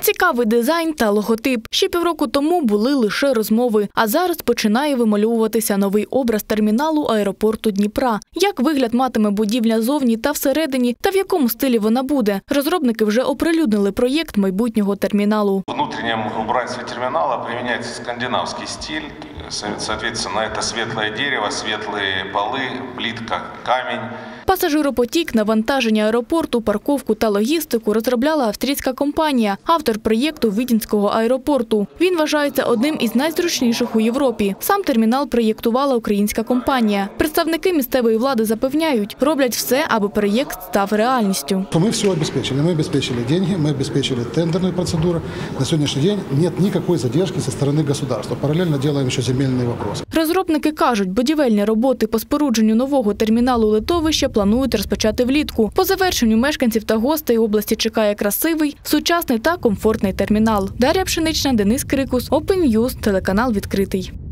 Цікавий дизайн та логотип. Ще півроку тому були лише розмови, а зараз починає вимальовуватися новий образ терміналу аеропорту Дніпра. Як вигляд матиме будівля зовні та всередині, та в якому стилі вона буде? Розробники вже оприлюднили проєкт майбутнього терміналу. В внутреннем убранстве терминала применяется скандинавский стиль. Соответственно, это светлое дерево, светлые полы, плитка, камень. Пасажиропотік, навантаження аеропорту, парковку та логістику розробляла австрійська компанія, автор проєкту Віденського аеропорту. Він вважається одним із найзручніших у Європі. Сам термінал проєктувала українська компанія. Представники місцевої влади запевняють, роблять все, аби проєкт став реальністю. Ми все обеспечили. Ми обеспечили гроші, ми обеспечили тендерні процедури. На сьогоднішній день немає ніякої задержки зі сторони держави. Паралельно робимо ще земельні питання. Розробники кажуть, будівельні роботи по спорудженню нового терміналу литовища планують розпочати влітку. По завершенню мешканців та гостей області чекає красивий, сучасний та комфортний термінал. Дар'я Пшенична, Денис Крикус, Open News, телеканал «Відкритий».